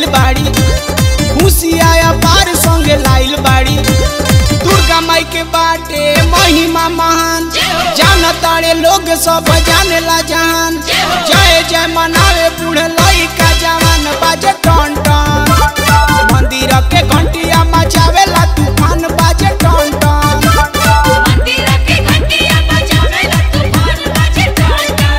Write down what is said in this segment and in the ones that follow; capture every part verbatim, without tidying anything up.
आइल बाड़ी, खुशी आया पार संगे लाइल बाड़ी। दुर्गा माई के बाटे महिमा महान, जान तारे लोग सब जाने ला जहान। जय जय मनावे बूढ़े लइका जवान, बाजे टन टन मंदिर के घंटिया मचावे ला तूफान, बाजे टन टन मंदिर के घंटिया मचावे ला तूफान, बाजे टन टन।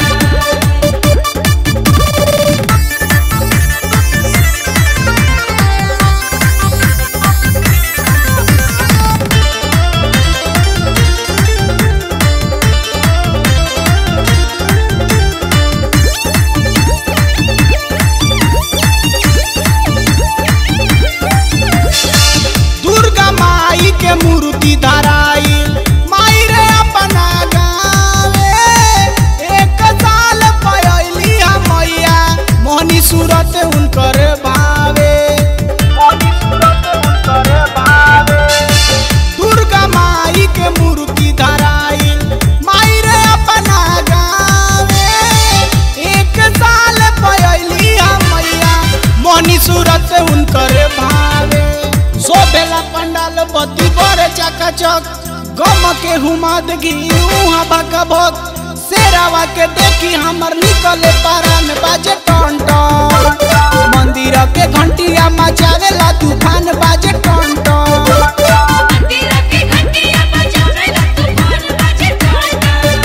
मूर्ति धराइल माई रे अपना गावे, एक साल पयली मैया मोहनी सूरत उनकर भावे, मोहनी सूरत उनकर भावे। दुर्गा माई के मूर्ति धराइल माई रे अपना गावे, एक साल पयली मैया मोहनी सूरत उनकर भावे। सोभेला पंडाल बत्ती बड़े चकाचक, गम के हुमाद उहाँ भका भक। शेरावा के देखी हमर निकले पारान, बाजे टन टन मंदिर के घंटिया मचावे ला तूफान, बाजे टन टन मंदिर के घंटिया मचावे ला तूफान, बाजे टन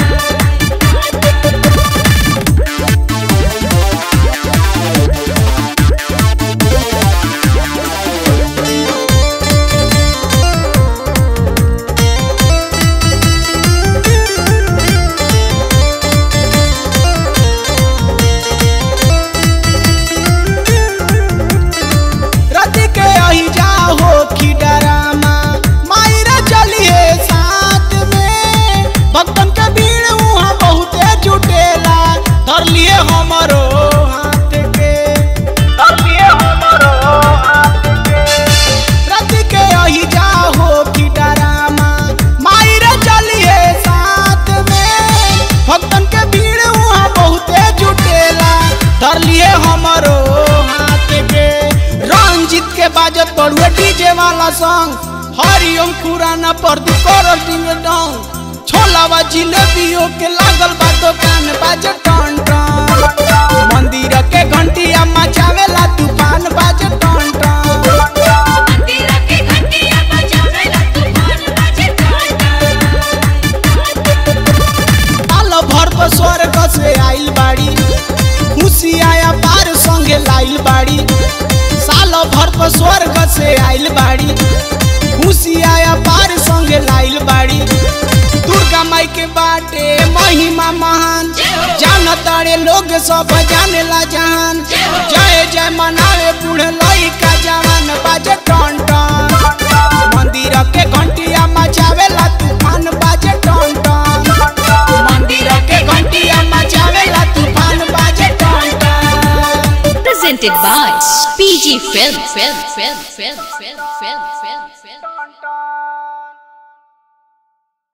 बाजत पड़ुए डीजे वाला सॉन्ग, हरिओम खुराना पर दू करोड़ डिंग डोंग। छोलावा जिलेबियों के लागल बा दुकान, बाजे टन टन मंदिर के घंटिया मचावे ला तूफान, बाजे टन टन मंदिर के घंटिया मचावे ला तूफान, बाजे टन टन। साल भर पर स्वर्ग से आइल बाड़ी, खुशी आया पार संगे लाइल बाड़ी। साल भर पर स्वर्ग से आइल बाड़ी, खुशी आया पार संगे लाइल बाड़ी। दुर्गा माई के बाटे महिमा महान, जान तारे लोग सब जाने ला जहान। जय जय मनावे बूढ़े लइका जवान, बाजे टन टन मंदिर के घंटिया मचावे ला तूफान, बाजे टन टन मंदिर के घंटिया मचावे ला तूफान, बाजे टन टन। Presented by P G Film, Film, Film, Film, Film, Film, Film, Film.